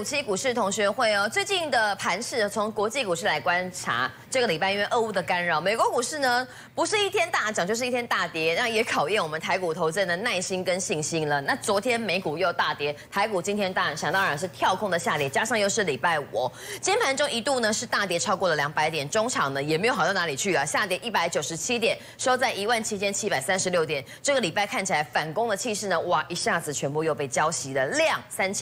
357股市同学会哦，最近的盘势从国际股市来观察，这个礼拜因为俄乌的干扰，美国股市呢不是一天大涨就是一天大跌，那也考验我们台股投资人的耐心跟信心了。那昨天美股又大跌，台股今天想当然是跳空的下跌，加上又是礼拜五哦，今天盘中一度呢是大跌超过了200点，中场呢也没有好到哪里去啊，下跌197点，收在17736点。这个礼拜看起来反攻的气势呢，哇，一下子全部又被浇熄了，量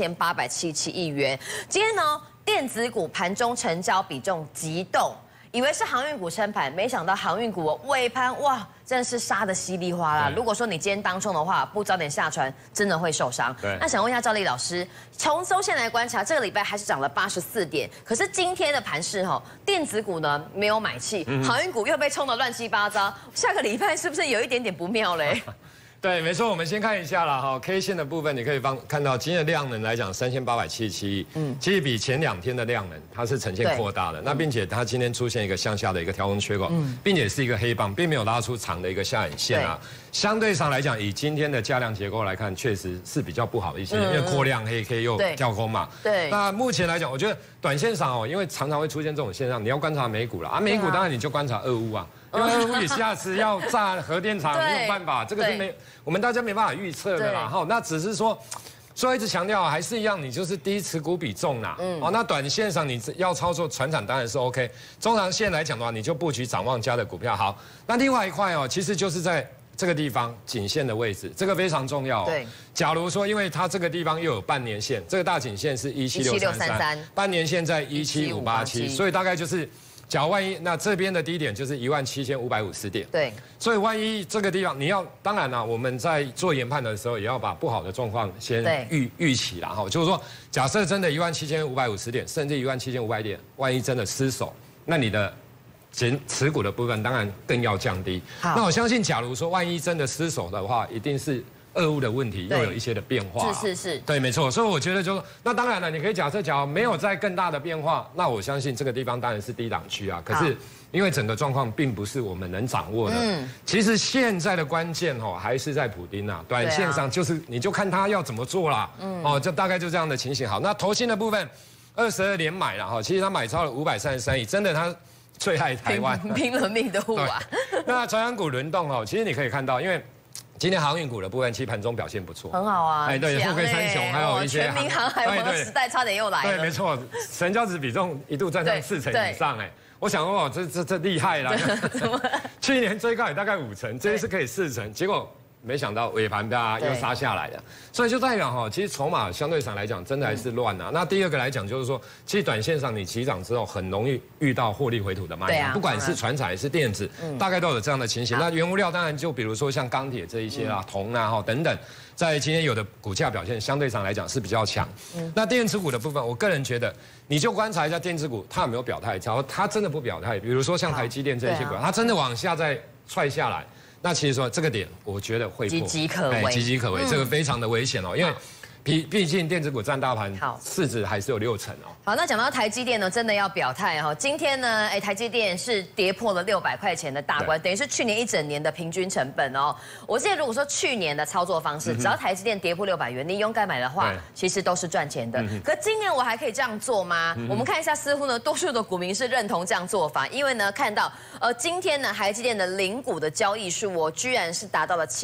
3877亿元。今天呢，电子股盘中成交比重急动，以为是航运股撑盘，没想到航运股尾盘哇，真的是杀得稀里哗啦。如果说你今天当冲的话，不早点下船，真的会受伤。那想问一下赵丽老师，从周线来观察，这个礼拜还是涨了84点，可是今天的盘势电子股呢没有买气，航运股又被冲得乱七八糟，下个礼拜是不是有一点点不妙嘞？ 对，没错，我们先看一下啦哈 ，K 线的部分，你可以看到今天的量能来讲3877亿，其实比前2天的量能它是呈现扩大的，那并且它今天出现一个向下的一个跳空缺口，并且是一个黑棒，并没有拉出长的一个下影线啊。相对上来讲，以今天的价量结构来看，确实是比较不好一些，因为扩量黑 K 又跳空嘛。对。那目前来讲，我觉得短线上因为常常会出现这种现象，你要观察美股啦，美股当然你就观察俄乌啊。因为俄乌你下次要炸核电厂没有办法，这个是我们大家没办法预测的啦。那只是说一直强调还是一样，你就是低持股比重啦。那短线上你要操作传产当然是 OK， 中长线来讲的话，你就布局展望家的股票。好，那另外一块其实就是在这个地方颈线的位置，这个非常重要。对，假如说因为它这个地方又有半年线，这个大颈线是17633，半年线在17587，所以大概就是。假如万一那这边的低点就是17550点，对，所以万一这个地方你要，当然啦，我们在做研判的时候也要把不好的状况先预期啦哈，就是说假设真的17550点，甚至17500点，万一真的失守，那你的持股的部分当然更要降低。那我相信，假如说万一真的失守的话，一定是。俄乌的问题又有一些的变化，是，对，没错，所以我觉得那当然了，你可以假设，假如没有再更大的变化，那我相信这个地方当然是低档区啊。可是因为整个状况并不是我们能掌握的，其实现在的关键还是在普丁啊，短线上就是你就看他要怎么做啦，就大概就这样的情形。好，那投信的部分22连买了哈，其实他买超了533亿，真的他最爱台湾， 拼了命的护啊。 那传产股轮动其实你可以看到，因为。今天航运股的部分，其实盘中表现不错，很好啊。 对，富贵三雄还有一些全民航海王时代差点又来了。 对，没错，成交值比重一度站上40%以上，我想说这厉害啦。去年最高也大概5成，这一次可以4成，结果。没想到尾盘又杀下来了，所以就代表其实筹码相对上来讲真的还是乱啊。那第二个来讲就是说，其实短线上你起涨之后很容易遇到获利回吐的卖压，不管是传产还是电子，大概都有这样的情形。那原物料当然就比如说像钢铁这一些啦、铜啊等等，在今天有的股价表现相对上来讲是比较强。那电子股的部分，我个人觉得你就观察一下电子股它有没有表态，假如它真的不表态，比如说像台积电这一些股，它真的往下再踹下来。那其实说这个点，我觉得会破， 岌岌可危， 岌岌可危，这个非常的危险因为毕竟电子股占大盘市值还是有6成好，那讲到台积电呢，真的要表态今天呢，台积电是跌破了600块钱的大关，等于是去年一整年的平均成本我记得如果说去年的操作方式，只要台积电跌破600元，你勇敢买的话，其实都是赚钱的。可今年我还可以这样做吗？我们看一下，似乎呢，多数的股民是认同这样做法，因为呢，看到今天呢，台积电的零股的交易数居然是达到了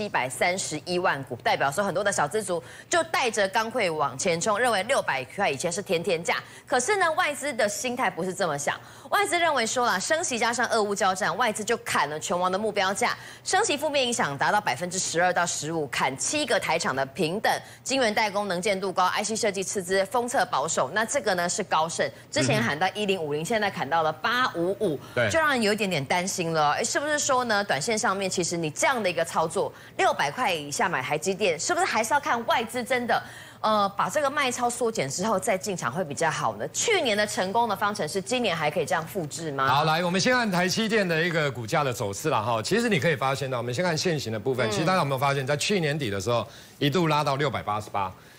731万股，代表说很多的小资族就带着钢会往前冲，认为600块以前是天天价。可是呢，外资的心态不是这么想，外资认为说啦，升息加上俄乌交战，外资就砍了全网的目标价，升息负面影响达到12%到15%，砍7个台厂的平等，晶圆代工能见度高 ，IC 设计斥资封测保守，那这个呢是高盛之前喊到1050，现在砍到了855，就让人有一点点担心了。是不是说呢，短线上面其实你这样的一个操作，600块以下买台积电，是不是还是要看外资真的？把这个卖超缩减之后再进场会比较好呢？去年的成功的方程式，今年还可以这样复制吗？ 好，来，我们先看台积电的一个股价的走势啦哈。其实你可以发现到，我们先看现行的部分，其实大家有没有发现，在去年底的时候一度拉到688，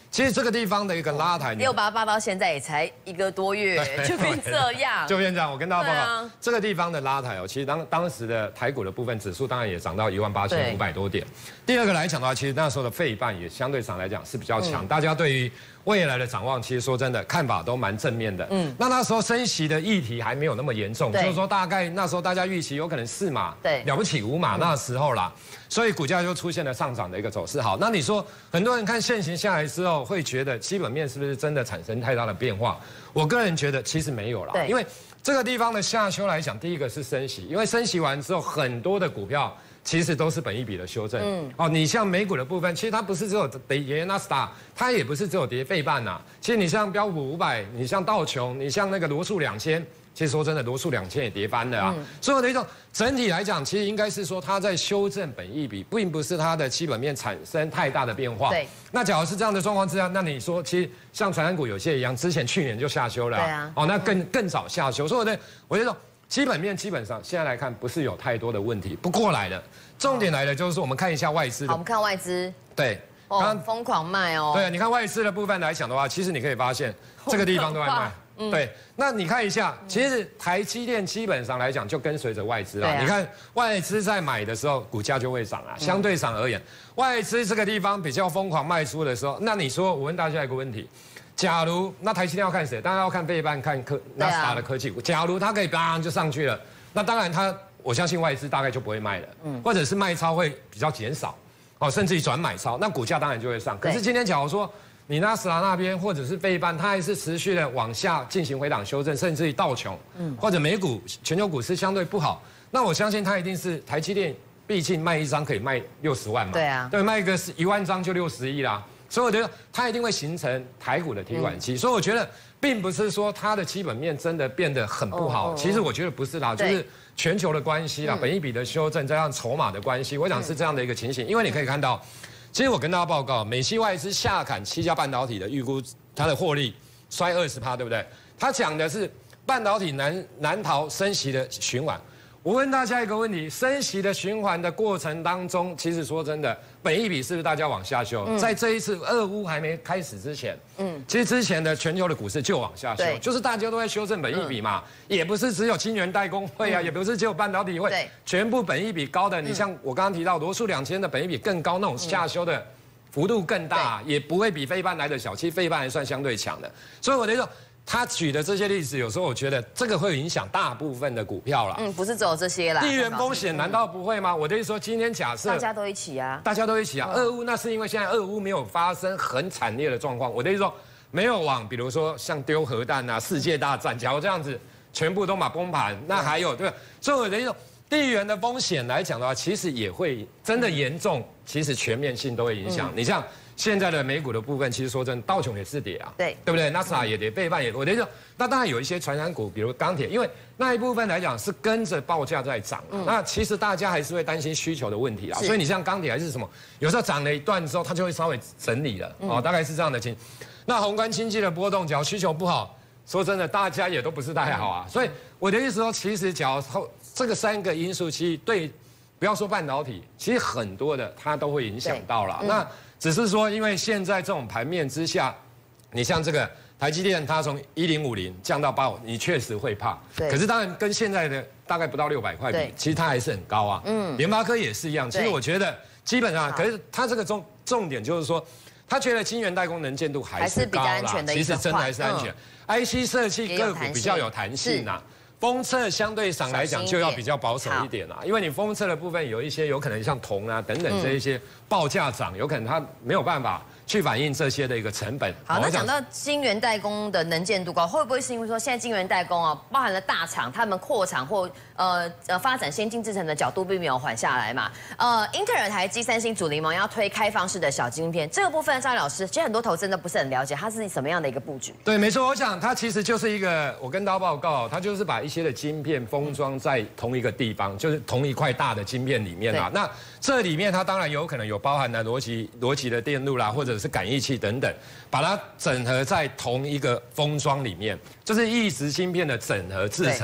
其实这个地方的一个拉抬 ，688到现在也才1个多月就变这样， 就变这样。我跟大家报告，这个地方的拉抬哦，其实当时的台股的部分指数当然也涨到18500多点。第二个来讲的话，其实那时候的费半也相对上来讲是比较强，大家对于未来的展望，其实说真的看法都蛮正面的。那时候升息的议题还没有那么严重，就是说大概那时候大家预期有可能4码，了不起5码那时候啦，所以股价就出现了上涨的一个走势。好，那你说很多人看现行下来之后，会觉得基本面是不是真的产生太大的变化？我个人觉得其实没有啦，因为这个地方的下修来讲，第一个是升息，因为升息完之后，很多的股票其实都是本益比的修正。你像美股的部分，其实它不是只有跌纳斯达，它也不是只有跌费半呐。其实你像标普500，你像道琼，你像那个罗素2000。其实说真的，罗素2000也跌翻了啊，所以我的一种整体来讲，其实应该是说它在修正本益比，并不是它的基本面产生太大的变化。对，那假如是这样的状况之下，那你说其实像传染股有些一样，之前去年就下修了，对啊，那更早下修，所以我觉得基本面基本上现在来看不是有太多的问题。不过来了，重点来了就是我们看一下外资。 好，我们看外资。对。疯狂卖哦。 对，你看外资的部分来讲的话，其实你可以发现这个地方都在卖。对，那你看一下，其实台积电基本上来讲就跟随着外资啊。你看外资在买的时候，股价就会涨啊。相对上而言，外资这个地方比较疯狂卖出的时候，那你说我问大家一个问题：假如那台积电要看谁？当然要看费半，看纳斯达的科技股。假如它可以砰就上去了，那当然我相信外资大概就不会卖了，或者是卖超会比较减少，甚至于转买超，那股价当然就会上。可是今天假如说，你纳斯达那边或者是费半，它还是持续的往下进行回档修正，甚至于道琼，或者美股全球股市相对不好，那我相信它一定是台积电，毕竟卖一张可以卖60万嘛，对啊，对，卖一个1万张就60亿啦，所以我觉得它一定会形成台股的提款机，所以我觉得并不是说它的基本面真的变得很不好，其实我觉得不是啦，就是全球的关系啦，本益比的修正加上筹码的关系，我想是这样的一个情形，因为你可以看到。其实我跟大家报告，美系外资下砍7家半导体的预估，它的获利衰20%，对不对？他讲的是半导体难逃升息的循环。我问大家一个问题：升息的循环的过程当中，其实说真的，本益比是不是大家往下修？在这一次俄乌还没开始之前，其实之前的全球的股市就往下修，就是大家都在修正本益比嘛，也不是只有晶圆代工会啊，也不是只有半导体会，全部本益比高的，你像我刚刚提到罗素2000的本益比更高，那种下修的幅度更大，也不会比费半来的小，其实费半还算相对强的，所以我的说。他举的这些例子，有时候我觉得这个会影响大部分的股票啦。 不是只有这些啦。地缘风险难道不会吗？我的意思说，今天假设大家都一起啊， 大家都一起啊。俄乌那是因为现在俄乌没有发生很惨烈的状况。我的意思说，没有往比如说像丢核弹啊、世界大战，假如这样子全部都把崩盘，那还有对吧？所以我的意思说，地缘的风险来讲的话，其实也会真的严重，其实全面性都会影响。你像。现在的美股的部分，其实说真的，道琼也是跌啊，对不对？纳斯达也跌，费半也跌。我的意思说，那当然有一些传染股，比如钢铁，因为那一部分来讲是跟着报价在涨，那其实大家还是会担心需求的问题啊。所以你像钢铁还是什么，有时候涨了一段之后，它就会稍微整理了，大概是这样的情。那宏观经济的波动，只要需求不好，说真的，大家也都不是太好啊。所以我的意思说，其实假如这个3个因素，其实对，不要说半导体，其实很多的它都会影响到了。那只是说，因为现在这种盘面之下，你像这个台积电，它从1050降到85，你确实会怕。可是当然跟现在的大概不到600块比，其实它还是很高啊。联发科也是一样。其实我觉得基本上，可是它这个重点就是说，他觉得晶圆代工能见度还是高啦。其实真的还是安全。IC 设计个股比较有弹性啊。封测相对上来讲就要比较保守一点啦，因为你封测的部分有一些有可能像铜啊等等这一些报价涨，有可能它没有办法去反映这些的一个成本。 好，那讲到晶圆代工的能见度高，会不会是因为说现在晶圆代工啊，包含了大厂他们扩厂或发展先进制程的角度并没有缓下来嘛？英特尔、台积、三星、主联盟要推开放式的小晶片，这个部分张老师，其实很多投资人都不是很了解，它是什么样的一个布局？ 对，没错，我想它其实就是一个，我跟大家报告，它就是把一些的晶片封装在同一个地方，就是同一块大的晶片里面啊。那这里面它当然有可能有包含了逻辑的电路啦，或者是感应器等等，把它整合在同一个封装里面，就是异质芯片的整合制程。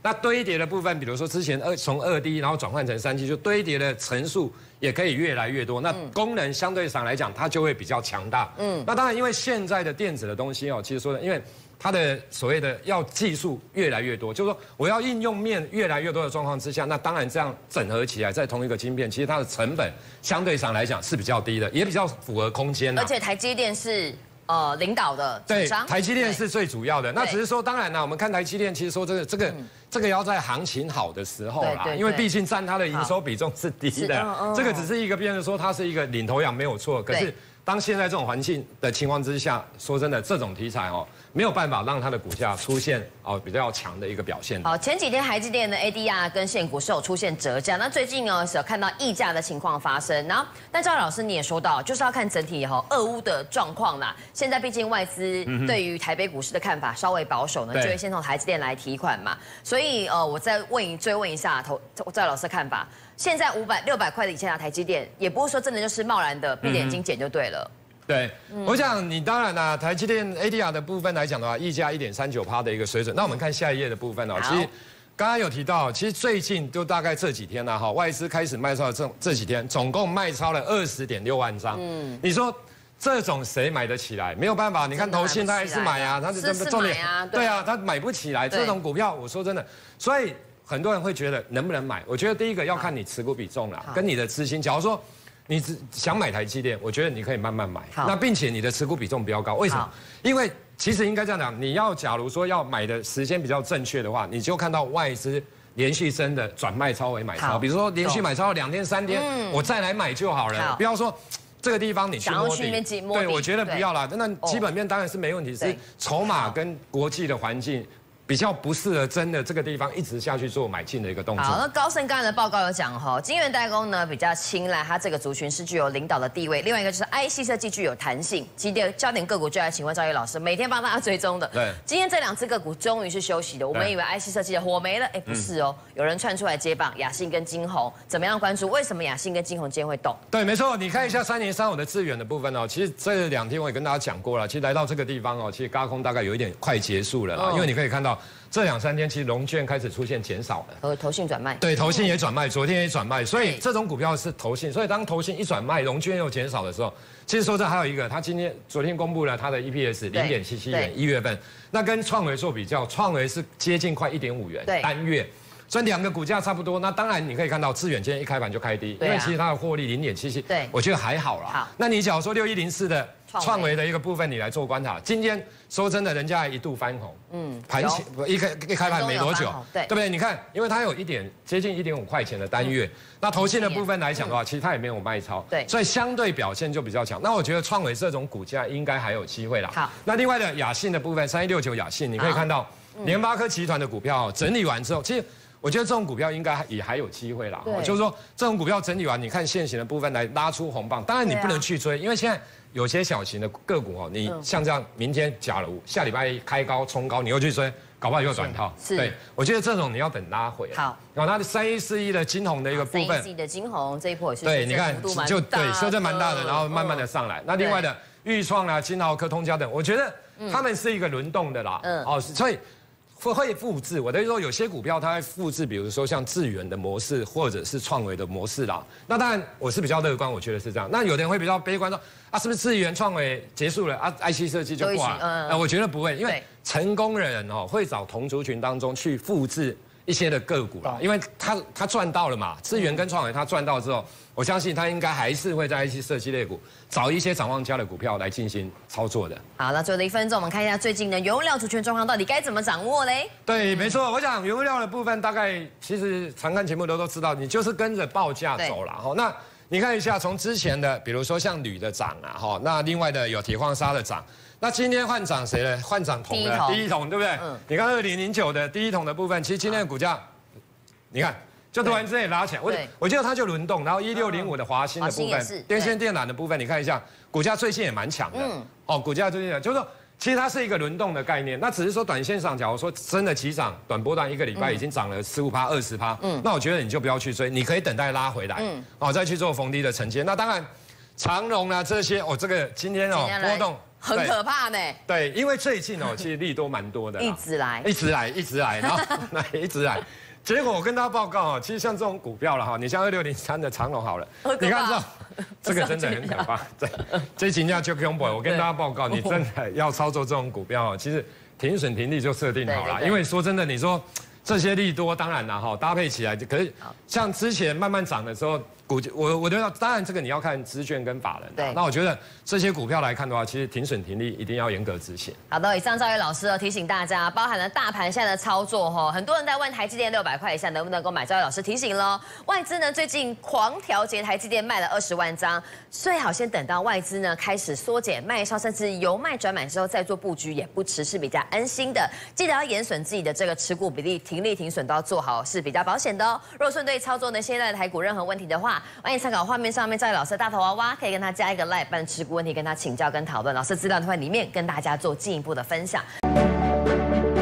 那堆叠的部分，比如说之前从2D 然后转换成3D，就堆叠的层数也可以越来越多。那功能相对上来讲，它就会比较强大。那当然，因为现在的电子的东西哦，其实说的，因为它的所谓的要技术越来越多，就是说我要应用面越来越多的状况之下，那当然这样整合起来在同一个晶片，其实它的成本相对上来讲是比较低的，也比较符合空间。 而且台积电是领导的厂商， 对，台积电是最主要的。那只是说，当然啦，我们看台积电，其实说这个要在行情好的时候啦，因为毕竟占它的营收比重是低的，这个只是一个变成说它是一个领头羊没有错，可是。当现在这种环境的情况之下，说真的，这种题材哦，没有办法让它的股价出现比较强的一个表现。 好，前几天台积电的 ADR 跟现股是有出现折价，那最近呢是有看到溢价的情况发生。然后，但赵老师你也说到，就是要看整体俄乌的状况啦。现在毕竟外资对于台北股市的看法稍微保守呢，就会先从台积电来提款嘛。所以我再追问一下赵老师的看法。现在600块以下的台积电，也不是说真的就是贸然的闭着眼睛减就对了。 对，我想你当然啦，台积电 ADR 的部分来讲的话，溢价1.39%的一个水准。那我们看下一页的部分哦，其实刚刚有提到，其实最近就大概这几天啦，外资开始卖超的这几天，总共卖超了20.6万张。你说这种谁买得起来？没有办法，你看投信他还是买啊，他是重点对啊，他买不起来这种股票，我说真的，所以。很多人会觉得能不能买？我觉得第一个要看你持股比重啦，跟你的资金。假如说你想买台积电，我觉得你可以慢慢买。那并且你的持股比重比较高，为什么？因为其实应该这样讲，你要假如说要买的时间比较正确的话，你就看到外资连续真的转卖超为买超，比如说连续买超2天3天，我再来买就好了，不要说。这个地方你去摸底，对，我觉得不要啦。那基本面当然是没问题，是筹码跟国际的环境。比较不适合真的这个地方一直下去做买进的一个动作。 好，那高盛刚才的报告有讲晶圆代工呢比较青睐，它这个族群是具有领导的地位。另外一个就是 IC 设计具有弹性。焦点个股就来请问赵毅老师，每天帮大家追踪的。对，今天这2只个股终于是休息的。我们以为 IC 设计的火没了，不是哦，有人窜出来接棒，雅信跟金鸿怎么样关注？为什么雅信跟金鸿今天会动？对， 没错，你看一下3035的智原的部分哦，其实这2天我也跟大家讲过了，其实来到这个地方哦，其实轧空大概有一点快结束了，因为你可以看到。这2、3天，其实融券开始出现减少了， 投信转卖， 对，投信也转卖，昨天也转卖，所以这种股票是投信，所以当投信一转卖，融券又减少的时候，其实说这还有一个，他昨天公布了他的 EPS 0.77元，1月份，那跟创维做比较，创维是接近快1.5元单月。所以2个股价差不多，那当然你可以看到智原今天一开盘就开低，因为其实它的获利0.77，对，我觉得还好啦。好，那你假如说6104的创维的一个部分，你来做观察，今天说真的，人家一度翻红，盘前一开盘没多久，对不对？你看，因为它有接近1.5块钱的单月，那投信的部分来讲的话，其实它也没有卖超，对，所以相对表现就比较强。那我觉得创维这种股价应该还有机会啦。好，那另外的雅信的部分，3169雅信，你可以看到联发科集团的股票整理完之后，其实。我觉得这种股票应该也还有机会啦，就是说这种股票整理完，你看现行的部分来拉出红棒，当然你不能去追，因为现在有些小型的个股你像这样，明天假如下礼拜一开高冲高，你又去追，搞不好又转套。对，我觉得这种你要等拉回。好，然后它的3141的金鸿的一个部分 ，3141的金鸿这一波也是对，你看就对，修正蛮大的，然后慢慢的上来。那另外的裕创啊、金豪科、通家等，我觉得他们是一个轮动的啦。所以。会复制，我的意思说，有些股票它会复制，比如说像智原的模式，或者是创维的模式啦。那当然，我是比较乐观，我觉得是这样。那有的人会比较悲观，说是不是智原、创维结束了IC 设计就挂了？我觉得不会，因为成功的人会找同族群当中去复制一些的个股啦，因为他赚到了嘛，智原跟创维他赚到之后，我相信他应该还是会在IC 设计类股找一些展望佳的股票来进行操作的。 好，那最后的1分钟，我们看一下最近的原物料族群状况到底该怎么掌握嘞？ 对，没错，我想原物料的部分大概其实常看节目都知道，你就是跟着报价走了。那你看一下从之前的，比如说像铝的涨啊，那另外的有铁矿砂的涨。那今天换涨谁呢？换涨铜的第一桶，对不对？你看2009的第一桶的部分，其实今天的股价，你看就突然之间拉起来，我觉得它就轮动。然后1605的华兴的部分，电线电缆的部分，你看一下，股价最近也蛮强的。股价最近就是说，其实它是一个轮动的概念。那只是说短线上，假如说真的急涨，短波段1个礼拜已经涨了15%、20%，那我觉得你就不要去追，你可以等待拉回来，再去做逢低的承接。那当然。长荣啊，这些这个今天波动很可怕呢。 对，因为最近其实利多蛮多的， 一直来， 然后一直来。结果我跟大家报告其实像这种股票了你像2603的长荣好了，你看这个真的很可怕。这几家就恐怖，我跟大家报告，你真的要操作这种股票其实停损停利就设定好了，因为说真的，你说这些利多当然了搭配起来，可是像之前慢慢涨的时候。我觉得当然这个你要看资券跟法人，对，那我觉得这些股票来看的话，其实停损停利一定要严格执行。 好的，以上赵宇老师提醒大家，包含了大盘现在的操作很多人在问台积电600块以下能不能够买，赵宇老师提醒喽，外资呢最近狂调节台积电卖了20万张，最好先等到外资呢开始缩减卖超，甚至由卖转买之后再做布局也不迟，是比较安心的。记得要严损自己的这个持股比例，停利停损都要做好，是比较保险的哦。如果说你对操作呢现在的台股任何问题的话，欢迎参考画面上面赵宇老师的大头娃娃，可以跟他加一个 LINE， 办持股问题跟他请教跟讨论，老师资料都会里面跟大家做进一步的分享。